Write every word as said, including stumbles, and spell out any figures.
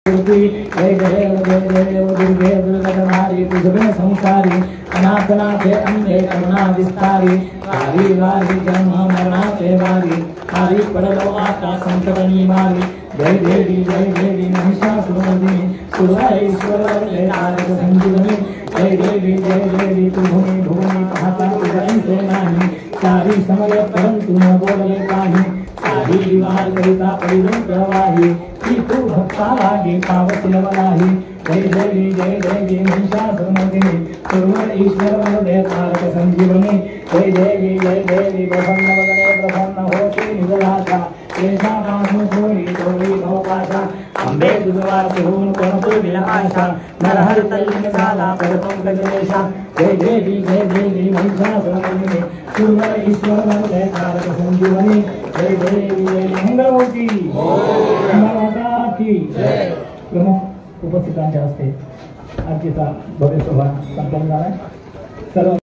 जय जय जय जय दुर्गे दुर्गतहारी तुझमें संसारी अनाथनाथे अंधे करुणा विस्तारी वारी वारी जन्म मरणाते वारी हरि पड़लो आता संकटनी मारी जय देवी जय देवी महिषासुरमर्दिनी सुरईश्वर वरदे तारक संजीवनी जय देवी जय देवी तू भूमि भूमि पाहता तुझे नाही सारी समय परंतु न बोलले काही सारी विवाह करिता परिजन प्रवाही तू भक्ता लागे पावती नवलाही जय देवी जय देवी महिषासुरमर्दिनी सुरवर ईश्वर वरदे तारक संजीवनी जय देवी जय देवी प्रसन्न वदने प्रसन्न होती निजलासा ऐसा पासु सोई तोई भवपाशा अंबे दुर्वासी होन कोणतु विलासा नरहर तल्लिन साला परतम गजलेशा जय देवी जय देवी महिषासुरमर्दिनी सुरवर ईश्वर वरदे तारक संजीवनी जय देवी जय मंगलमूर्ती माता की जय। प्रमुख उपस्थितांच्या हस्ते आजचा भव्य सोहळा संपन्न झाला। सर्व